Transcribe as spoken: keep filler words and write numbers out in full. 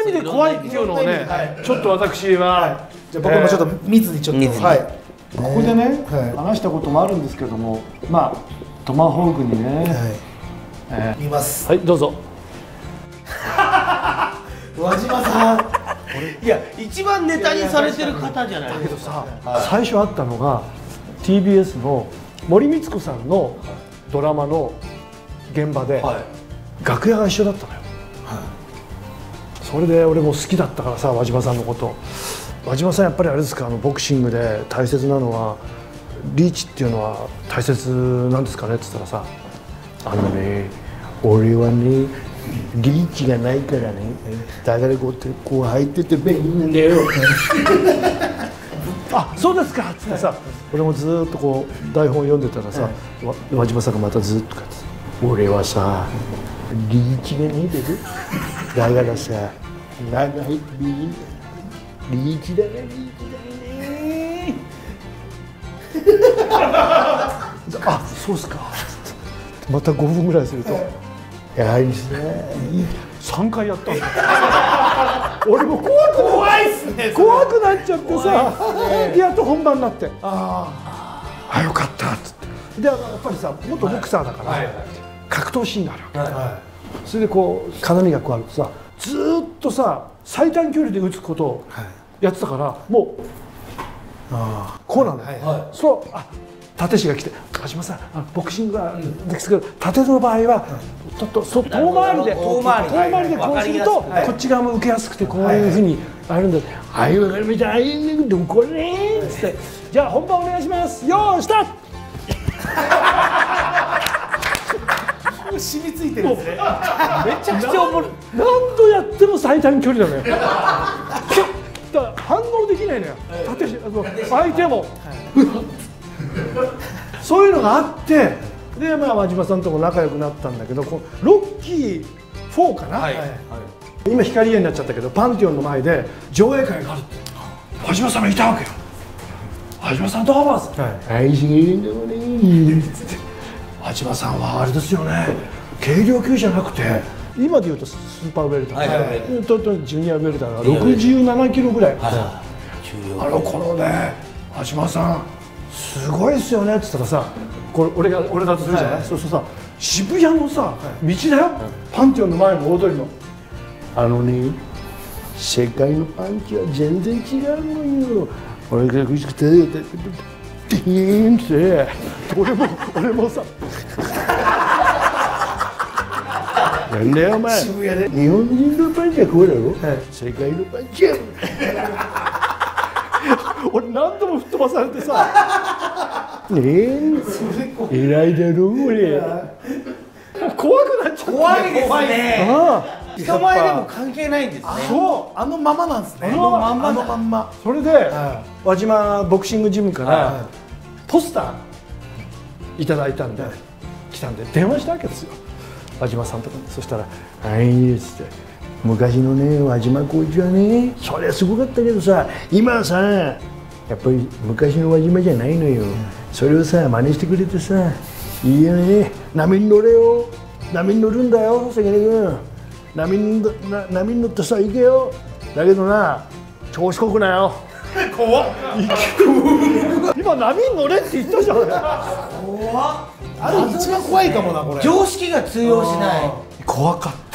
意味で怖いっていうのをね、ちょっと私はじゃあ僕もちょっと密にちょっと、はい、 ここでね話したこともあるんですけども、まあトマホークにね、 見ます。 はい、どうぞ。 輪島さん、 いや一番ネタにされてる方じゃないですか。 最初あったのが ティービーエス の森光子さんのドラマの現場で楽屋が一緒だったのよ。それで俺も好きだったからさ、輪島さんのこと。輪島さんやっぱりあれですか、あのボクシングで大切なのはリーチっていうのは大切なんですかねって言ったらさ、あのね、俺はねリーチがないからね、だからこうやってこう入ってて便利なんだよ。あ、そうですかっつってさ、俺もずーっとこう台本読んでたらさ、輪島さんがまたずっとかって「俺はさリーチがねえでる、だからさ長いビールリーチだね、リーチだね」あ、そうっすか」またごふんぐらいすると「やはりささんかいやったんだ」俺も怖く怖いっすね。 怖くなっちゃってさ、でやっと本番になって「ああよかった」っつって、でやっぱりさ元ボクサーだから格闘シーンがあるわけ。それでこう鏡がこうあるとさ、ずーっとさ最短距離で打つことをやってたから、もうこうなんだよ。そう、あ、立師が来て「川島さん、あのボクシングはですけど縦の場合はちょっと遠回りで遠回りでこうするとこっち側も受けやすくてこういうふうにあるんだ」って「ああいうのみたいにどこね」っつって「じゃあ本番お願いしますよーいスタート」 染みついてるんですね。 めちゃくちゃおもろい。 何度やっても最短距離なのよ。だから反応できないのよ。縦し相手も。そういうのがあって、でまあ輪島さんとも仲良くなったんだけど、こうロッキーフォーかな。今光栄になっちゃったけど、パンティオンの前で上映会があるって輪島さんがいたわけよ。輪島さんどうもっつって「はいしげんでもね」っつって。輪島さんはあれですよね、軽量級じゃなくて今でいうとスーパーウェルターとジュニアウェルターがろくじゅうななキロぐらい、あの頃ね輪島さんすごいですよねっつったらさ、これ俺が俺だとするじゃない、そうするとさ渋谷のさ道だよ、パンティオンの前の大通りのあのね、世界のパンチは全然違うのよ、俺が苦しくてディーンって俺も俺もさなんだよお前、渋谷で日本人のパンチはこうだろ、世界のパンチは俺何度も吹っ飛ばされてさねえ偉いだろ俺、怖くなっちゃった。 怖いですね。人前でも関係ないんですね。 そう、あのままなんですね。 あのまんま、あのまんま。 それで輪島ボクシングジムからポスターいただいたんで、来たんで電話したわけですよ、輪島さんとかに。そしたら「はい」っつって「昔のね輪島コーチはねそれはすごかったけどさ、今はさやっぱり昔の輪島じゃないのよ、それをさ真似してくれてさいいよね、波に乗れよ、波に乗るんだよ関根君、波にな波に乗ってさ行けよ、だけどな調子こくなよ」怖っ今波に乗れって言ったじゃん。怖っ、 あれ一番怖いかもなこれ。 常識が通用しない。 怖かった。